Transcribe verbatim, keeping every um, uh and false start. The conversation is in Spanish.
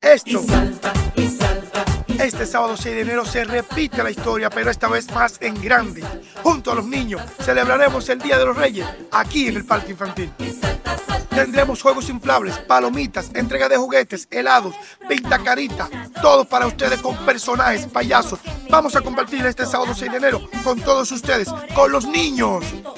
esto. Este sábado seis de enero se repite la historia, pero esta vez más en grande. Junto a los niños celebraremos el Día de los Reyes aquí en el Parque Infantil. Tendremos juegos inflables, palomitas, entrega de juguetes, helados, pintacarita, todo para ustedes con personajes, payasos. Vamos a compartir este sábado seis de enero con todos ustedes, con los niños.